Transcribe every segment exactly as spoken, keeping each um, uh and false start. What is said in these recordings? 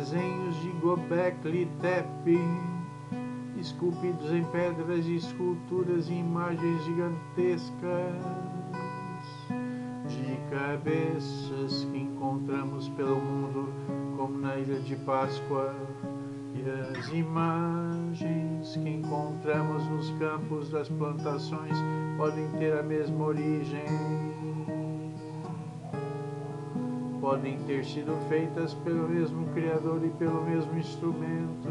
desenhos de Göbekli Tepe, esculpidos em pedras e esculturas e imagens gigantescas de cabeças que encontramos pelo mundo, como na Ilha de Páscoa, e as imagens que encontramos nos campos das plantações podem ter a mesma origem, podem ter sido feitas pelo mesmo Criador e pelo mesmo instrumento.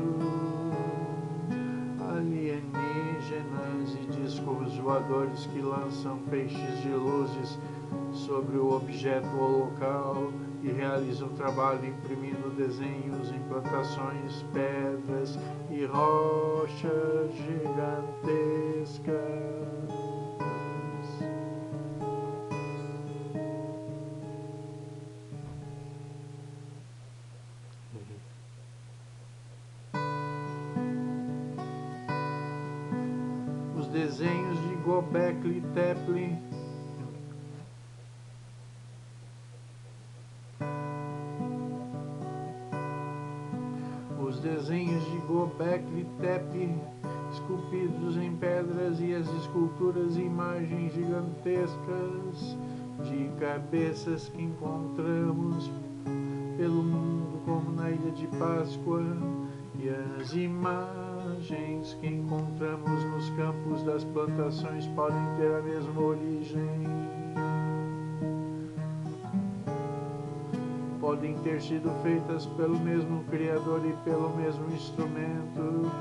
Alienígenas e discos voadores que lançam feixes de luzes sobre o objeto ou local e realizam trabalho imprimindo desenhos em plantações, pedras e rochas gigantescas. Os desenhos de Göbekli Tepe Os desenhos de Göbekli Tepe, esculpidos em pedras, e as esculturas e imagens gigantescas de cabeças que encontramos pelo mundo, como na Ilha de Páscoa, e as imagens que encontramos nos campos das plantações podem ter a mesma origem, podem ter sido feitas pelo mesmo Criador e pelo mesmo instrumento.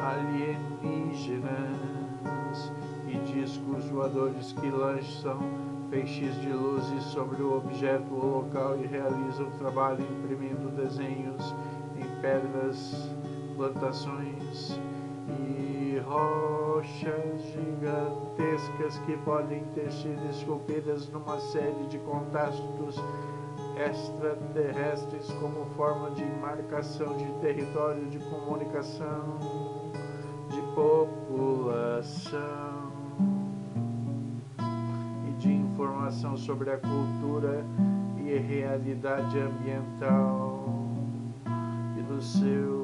Alienígenas e discos voadores que lançam feixes de luzes sobre o objeto ou local e realizam trabalho imprimindo desenhos em pedras, plantações e rochas gigantescas que podem ter sido esculpidas numa série de contextos extraterrestres como forma de marcação de território, de comunicação, de população e de informação sobre a cultura e a realidade ambiental e do seu